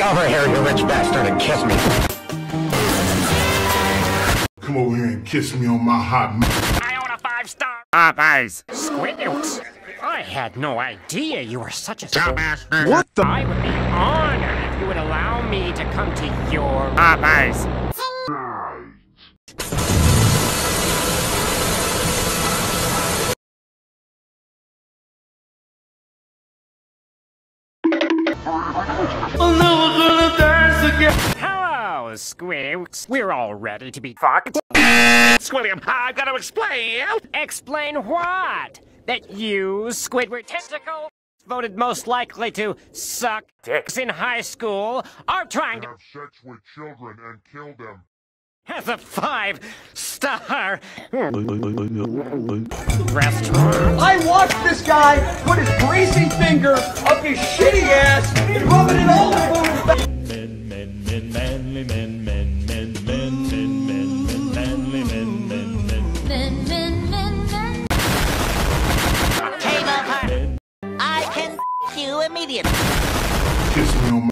Get over here, you rich bastard, and kiss me. Come over here and kiss me on my hot mouth. I own a 5-star Popeyes. Skidward. I had no idea you were such a dumbass. What the? I would be honored if you would allow me to come to your Popeyes. I'm never gonna dance again. Hello, Squidward. We're all ready to be fucked. Quilliam, I've got to explain. Explain what? That you, Skidward Tentacle, voted most likely to suck dicks in high school, are trying to Have sex with children and kill them. as a 5-star restaurant. I watched this guy put his greasy finger up his shitty ass and rub it in all the food. I can you immediately. Kiss me on my